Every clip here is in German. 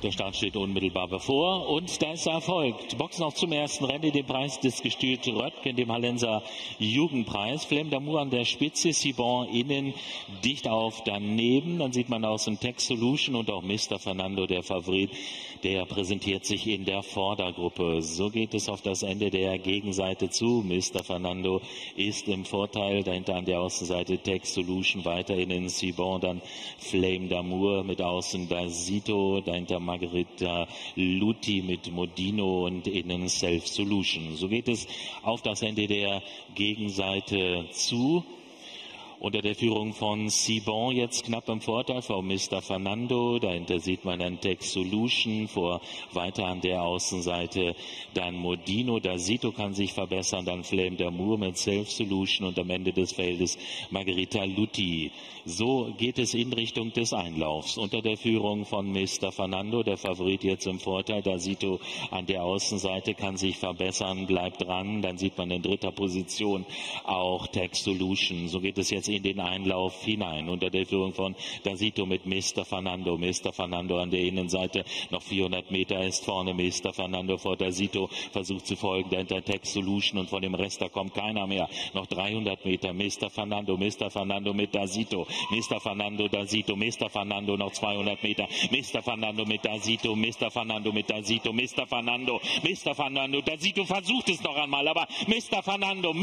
Der Start steht unmittelbar bevor und da ist er erfolgt. Boxen auch zum ersten Rennen, den Preis des Gestüt Röttgen, dem Hallenser Jugendpreis. Flame d'Amour an der Spitze, Sibon innen dicht auf daneben. Dann sieht man aus dem Tech Solution und auch Mr. Fernando, der Favorit, der präsentiert sich in der Vordergruppe. So geht es auf das Ende der Gegenseite zu. Mr. Fernando ist im Vorteil, dahinter an der Außenseite Tech Solution, weiter innen Sibon, dann Flame d'Amour mit außen Basito, dahinter Margherita Luti mit Modino und innen Self Solution. So geht es auf das Ende der Gegenseite zu. Unter der Führung von Sibon jetzt knapp im Vorteil vor Mr. Fernando. Dahinter sieht man dann Tech Solution, vor weiter an der Außenseite dann Modino. Dasito kann sich verbessern, dann Flame d'Amour mit Self Solution und am Ende des Feldes Margherita Luti. So geht es in Richtung des Einlaufs. Unter der Führung von Mr. Fernando, der Favorit jetzt im Vorteil. Dasito an der Außenseite kann sich verbessern, bleibt dran. Dann sieht man in dritter Position auch Tech Solution. So geht es jetzt in den Einlauf hinein. Unter der Führung von Dasito mit Mr. Fernando. Mr. Fernando an der Innenseite. Noch 400 Meter ist vorne Mr. Fernando vor Dasito. Versucht zu folgen. Dahinter Tech Solution und von dem Rest da kommt keiner mehr. Noch 300 Meter. Mr. Fernando mit Dasito. Mr. Fernando, Dasito. Mr. Fernando noch 200 Meter. Mr. Fernando mit Dasito. Mr. Fernando mit Dasito. Mr. Fernando. Dasito versucht es noch einmal, aber Mr. Fernando,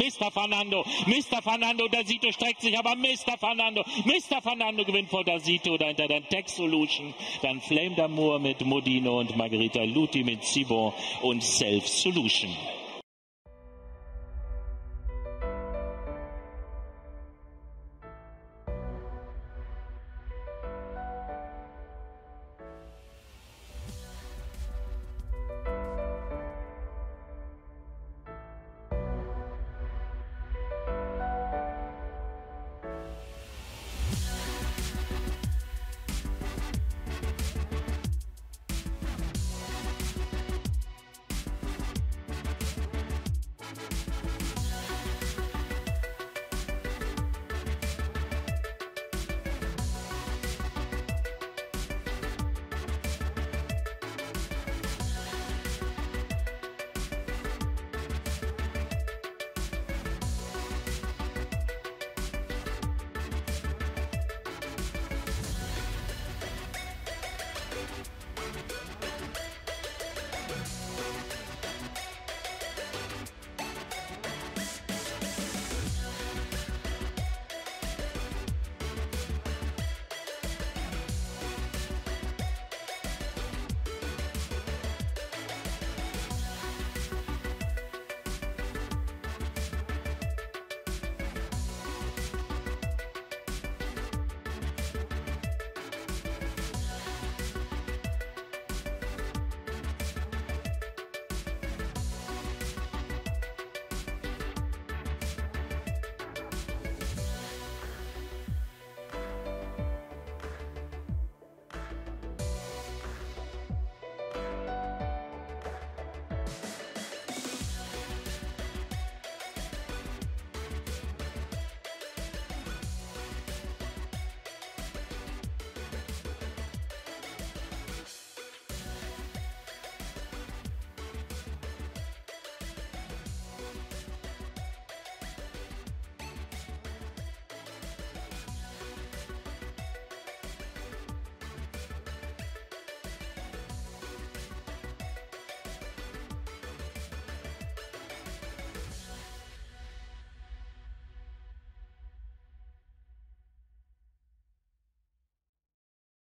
Dasito streckt sich, aber Mr. Fernando gewinnt vor Dasito, dahinter dann Tech Solution, dann Flame d'Amour mit Modino und Margherita Luti mit Sibon und Self Solution.